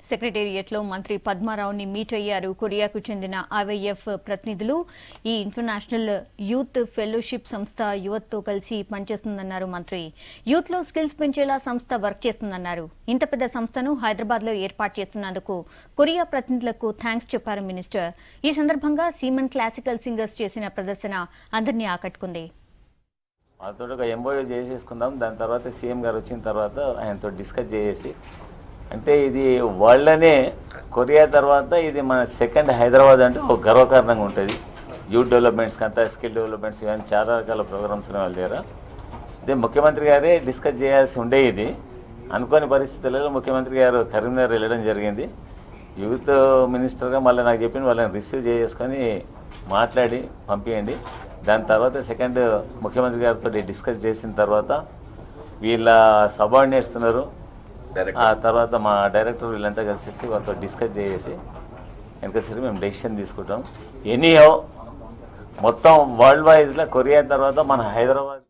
సెక్రటేరియట్లో మంత్రి పద్మారావుని మీట్ అయ్యారు కొరియాకు చెందిన IYF ప్రతినిధులు. ఈ ఇంటర్నేషనల్ యూత్ ఫెలోషిప్ సంస్థ యువతతో కలిసి పనిచేస్తుందన్నారు మంత్రి. యూత్ లో స్కిల్స్ పెంచేలా సంస్థ వర్క్ చేస్తుందన్నారు. ఇంత పెద్ద సంస్థను హైదరాబాద్ లో ఏర్పాటు చేస్తున్నందుకు కొరియా ప్రతినిధులకు థాంక్స్ చెప్పారు మినిస్టర్. ఈ సందర్భంగా సీమన్ క్లాసికల్ సింగర్స్ చేసిన ప్రదర్శన అందరినీ ఆకట్టుకుంది. వాళ్ళతో ఒక ఎంఓయూ చేసేసుకుందాం. దాని తర్వాత సీఎం గారు వచ్చిన తర్వాత ఆయనతో డిస్కస్ చేసి, అంటే ఇది వరల్డ్లోనే కొరియా తర్వాత ఇది మన సెకండ్ హైదరాబాద్ అంటే ఒక గర్వకారణంగా ఉంటుంది. యూత్ డెవలప్మెంట్స్కి అంతా స్కిల్ డెవలప్మెంట్స్ ఇవన్నీ చాలా రకాల ప్రోగ్రామ్స్ ఉన్నాయి వాళ్ళ దగ్గర. అదే ముఖ్యమంత్రి గారే డిస్కస్ చేయాల్సి ఉండే ఇది. అనుకోని పరిస్థితులలో ముఖ్యమంత్రి గారు కరీంనగర్ వెళ్ళడం జరిగింది. యూత్ మినిస్టర్గా మళ్ళీ నాకు చెప్పిన వాళ్ళని రిసీవ్ చేసుకొని మాట్లాడి పంపించండి. దాని తర్వాత సెకండ్ ముఖ్యమంత్రి గారితో డిస్కస్ చేసిన తర్వాత వీళ్ళ సబార్డినేట్స్ ఉన్నారు, ఆ తర్వాత మా డైరెక్టర్ వీళ్ళంతా కలిసేసి వాళ్ళతో డిస్కస్ చేసి వెనకసరి మేము డెసిషన్ తీసుకుంటాం. ఎనీహౌ మొత్తం వరల్డ్ వైజ్లో కొరియా తర్వాత మన హైదరాబాద్